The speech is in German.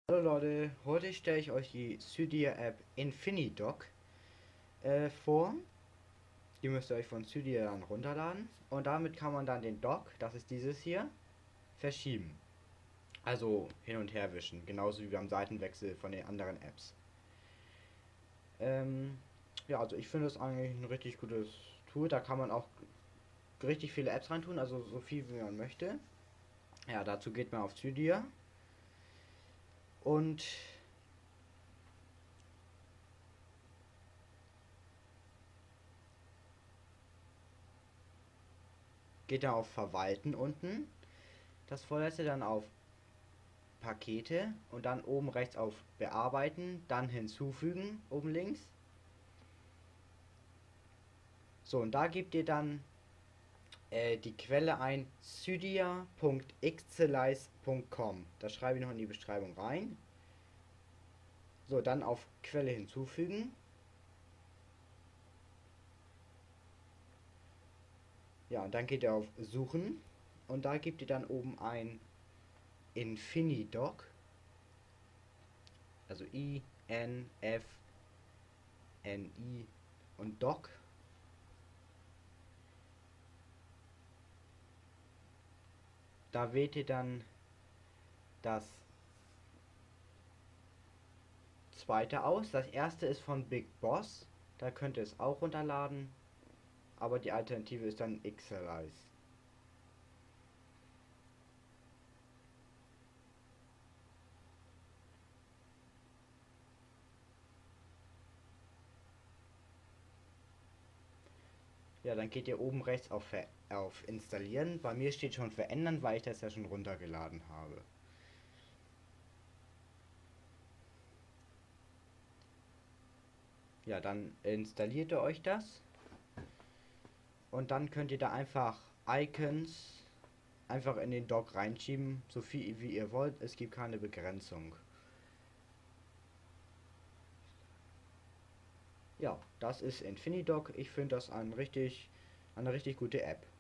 Hallo Leute, heute stelle ich euch die Cydia App Infinidoc vor. Die müsst ihr euch von Cydia dann runterladen und damit kann man dann den Dock, das ist dieses hier, verschieben. Also hin und her wischen, genauso wie beim Seitenwechsel von den anderen Apps. Ähm, ja, also ich finde es eigentlich ein richtig gutes Tool. Da kann man auch richtig viele Apps reintun, also so viel wie man möchte. Ja, dazu geht man auf Cydia und geht dann auf Verwalten unten. Das vorletzte dann auf Pakete und dann oben rechts auf Bearbeiten, dann hinzufügen, oben links. So, und da gebt ihr dann die Quelle ein, cydia.xcelis.com. Das schreibe ich noch in die Beschreibung rein. So, dann auf Quelle hinzufügen. Ja, und dann geht ihr auf Suchen und da gebt ihr dann oben ein Infinidoc, also I-N-F-N-I und Doc. Da wählt ihr dann das zweite aus. Das erste ist von Big Boss. Da könnt ihr es auch runterladen. Aber die Alternative ist dann Xalize. Ja, dann geht ihr oben rechts auf Installieren. Bei mir steht schon Verändern, weil ich das ja schon runtergeladen habe. Ja, dann installiert ihr euch das. Und dann könnt ihr da einfach Icons einfach in den Dock reinschieben, so viel wie ihr wollt. Es gibt keine Begrenzung. Ja, das ist Infinidoc. Ich finde das eine richtig gute App.